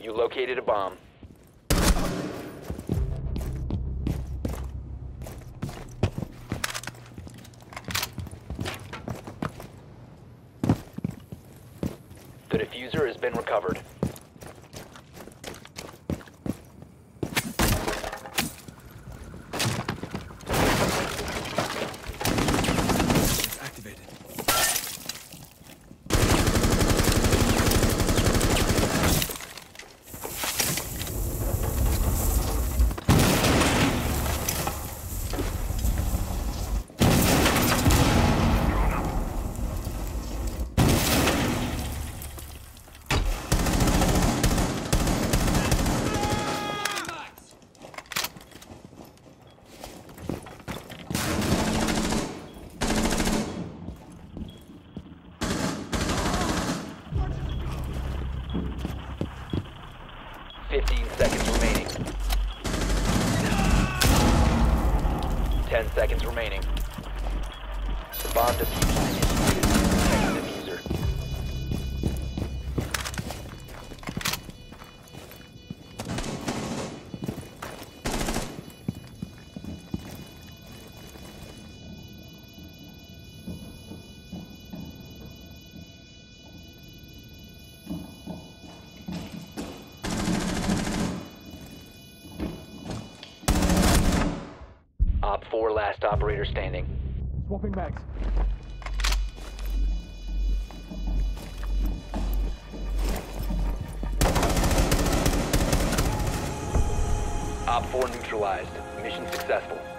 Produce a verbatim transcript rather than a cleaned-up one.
You located a bomb. The diffuser has been recovered. Activated. Fifteen seconds remaining. Ten seconds remaining. The bomb diffuser initiated. Protect the diffuser. Op four, last operator standing. Swapping mags. Op four neutralized. Mission successful.